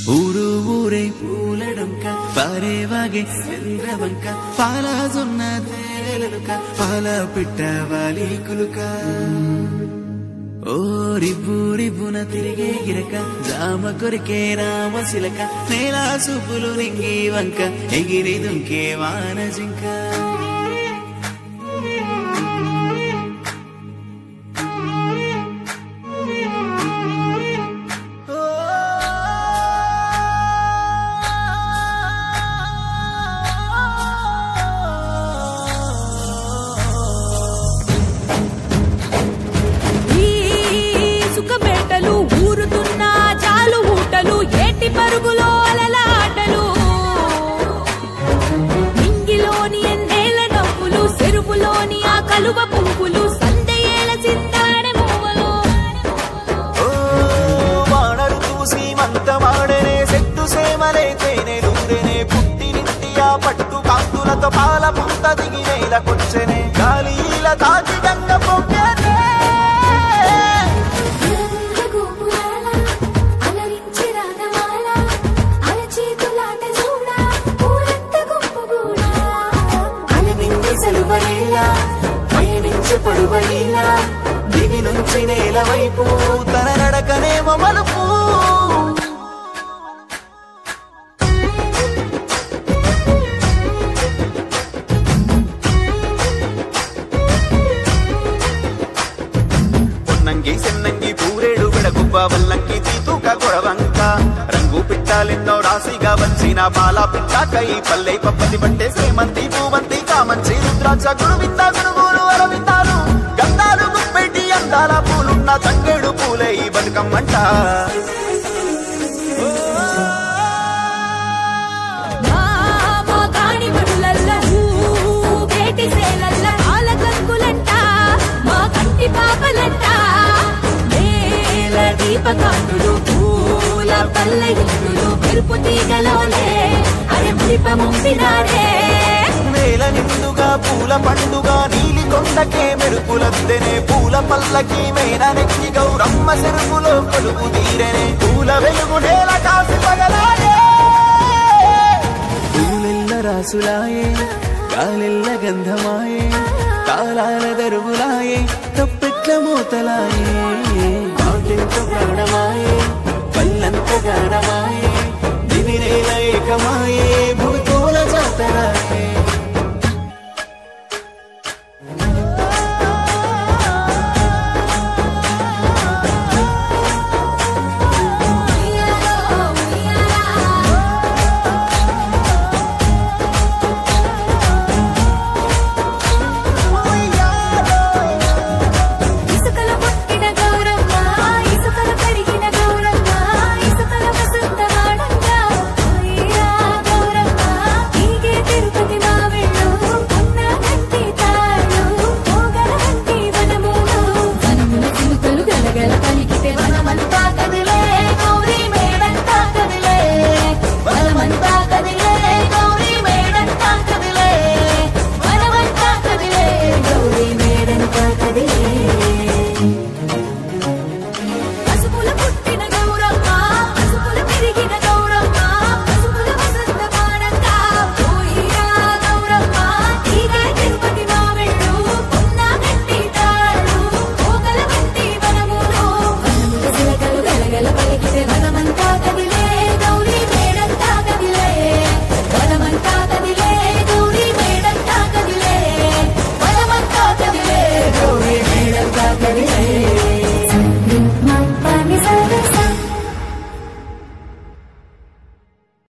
ఊరు ఊరే పూలడంక పారేవాగే చంద్రవంక పాల జొన్న తేలెలుక పాల పిట్ట వాలి కులుక ఓ రివ్వు రివ్వున తిరిగే గిరక జామ కొరికే రామశిలక నేల సూపులు నింగి వంక ఎగిరి దుంకే వాన జింక పరుగులో అలలాటలు నింగిలోని ఎన్నేల నవ్వులు చెరువులోని ఆ కలువ పువ్వులు సందయేల సింతాడ మూవలు వానరు చూసి మంతమాడనే చెట్టు సేమలే తేనెలూరెనే పుట్టినింటి ఆ పట్టు కాంతులతో పాల పుంత దిగి నేలకొచ్చెనే గాలిల తాకి గంగ పొంగనే పడువైలా దిగి నుంచి నేల వైపు తన నడకనేమో మలుపు పొన్నంగి సెన్నంగి పూరేడు విడగుబ్బ వల్లంకి తీతూక కొడవంక రంగు పిట్టాలెన్నో రాశిగా వచ్చిన పాల పిట్టాకై పల్లె పప్పతి పట్టే శ్రీమంతి పూవంతి కామంచి రుద్రాక్ష గురువింద గురుగులు అరవిందాలు గంధాలు గుప్పెట్టి అందాల పూలున్న తంగేడు పూలే ఈ బతుకమ్మంట దీపకాంతులు పూల పల్లెలు మెరుపు తీగలోనే అరే దీపముంపినారే నేల నిండుగా పూల పండుగ నీలి కొండకే మెరుపులద్దెనే పూల పల్లకి మేన నెక్కి గౌరమ్మ చెరుపులో కొలుపు తీరెనే పూల వెలుగు నేల కాసి పగలాయే పూలెల్ల రాసులాయే గాలెల్ల గంధమాయే తాళాల దరువులాయే తప్పెట్ల మూతలాయే ప్రాణమాయే